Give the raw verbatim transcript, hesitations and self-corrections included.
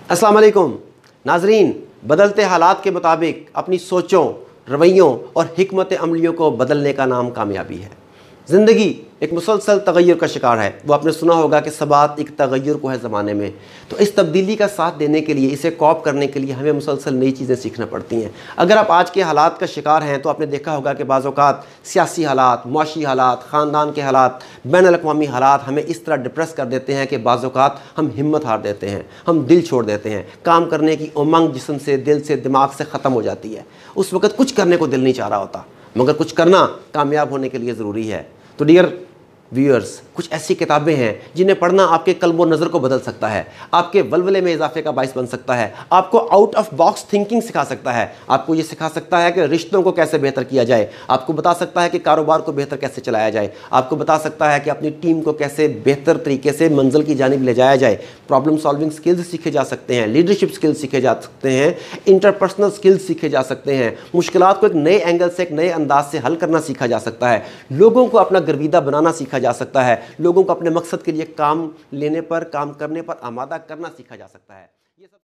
अस्सलाम वालेकुम नाजरीन, बदलते हालात के मुताबिक अपनी सोचों, रवैयों और हिकमत अमलियों को बदलने का नाम कामयाबी है। ज़िंदगी एक मुसलसल तगय्युर का शिकार है। वो आपने सुना होगा कि सबात एक तगय्युर को है ज़माने में। तो इस तब्दीली का साथ देने के लिए, इसे कॉप करने के लिए हमें मुसलसल नई चीज़ें सीखना पड़ती हैं। अगर आप आज के हालात का शिकार हैं तो आपने देखा होगा कि बाज़ औक़ात सियासी हालात, मुआशी हालात, ख़ानदान के हालात, बैनुल अक़वामी हालात हमें इस तरह डिप्रेस कर देते हैं कि बाज़ औक़ात हम हिम्मत हार देते हैं, हम दिल छोड़ देते हैं। काम करने की उमंग जिस्म से, दिल से, दिमाग से ख़त्म हो जाती है। उस वक़्त कुछ करने को दिल नहीं चाह रहा होता, मगर कुछ करना कामयाब होने के लिए ज़रूरी है। तो डियर व्यूअर्स, कुछ ऐसी किताबें हैं जिन्हें पढ़ना आपके कल्ब व नज़र को बदल सकता है, आपके वलवले में इजाफे का बाइस बन सकता है, आपको आउट ऑफ बॉक्स थिंकिंग सिखा सकता है, आपको ये सिखा सकता है कि रिश्तों को कैसे बेहतर किया जाए, आपको बता सकता है कि कारोबार को बेहतर कैसे चलाया जाए, आपको बता सकता है कि अपनी टीम को कैसे बेहतर तरीके से मंजिल की जानिब ले जाया जाए। प्रॉब्लम सॉल्विंग स्किल्स सीखे जा सकते हैं, लीडरशिप स्किल्स सीखे जा सकते हैं, इंटरपर्सनल स्किल्स सीखे जा सकते हैं, मुश्किलात को एक नए एंगल से, एक नए अंदाज से हल करना सीखा जा सकता है, लोगों को अपना गर्विदा बनाना सीखा जा सकता है, लोगों को अपने मकसद के लिए काम लेने पर, काम करने पर आमादा करना सीखा जा सकता है। ये सब